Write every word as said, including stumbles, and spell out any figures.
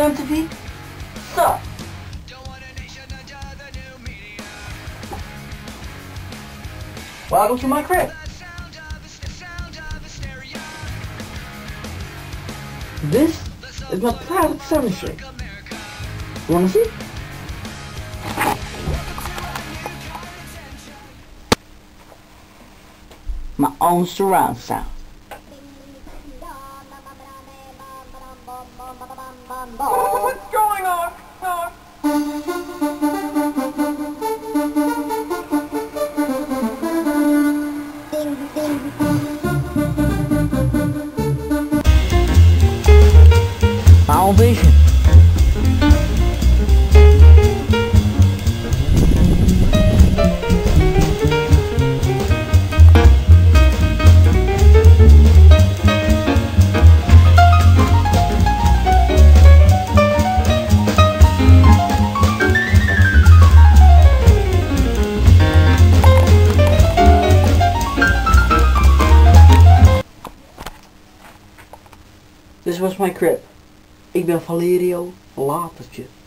M T V? Suck. Welcome to my crib. This is my private cemetery. You wanna see? My own surround sound. What's going on? Huh? My own vision. Dit was mijn crib. Ik ben Valerio Latertje.